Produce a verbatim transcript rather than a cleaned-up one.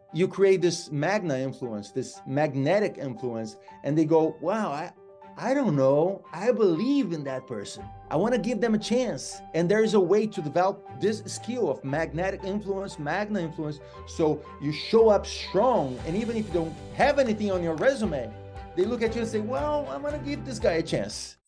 you create this magna influence, this magnetic influence, and they go, wow, I, I don't know, I believe in that person. I want to give them a chance. And there is a way to develop this skill of magnetic influence, magna influence, so you show up strong, and even if you don't have anything on your resume, they look at you and say, well, I'm going to give this guy a chance.